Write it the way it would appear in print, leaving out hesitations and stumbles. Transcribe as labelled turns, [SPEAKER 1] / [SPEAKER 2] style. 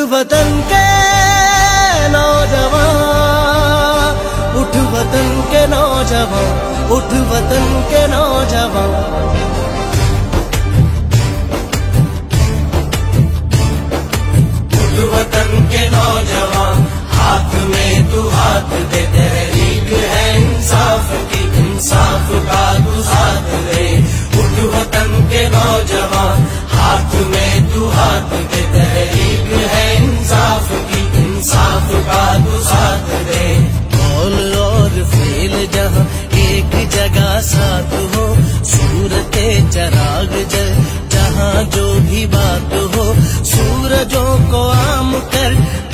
[SPEAKER 1] वतन के नौजवान, उठ वतन के नौजवान, उठ वतन के नौजवान।
[SPEAKER 2] उठ वतन के नौजवान, हाथ में तू हाथ दे, तहरीक है इंसाफ की, इंसाफ का तू साथ दे। उठ वतन के नौजवान, हाथ में तू हाथ दे, तहरीक है इंसाफ की, इंसाफ का तू साथ दे।
[SPEAKER 1] कौल और फेल जहाँ एक जगह साथ हो, सूरते चराग जल जहाँ जो भी बात हो, सूरजों को आम कर